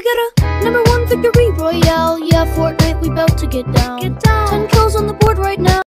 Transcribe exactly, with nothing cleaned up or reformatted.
we got a number one victory royale. Yeah, Fortnite, we bout to get down. Get down. Ten kills on the board right now.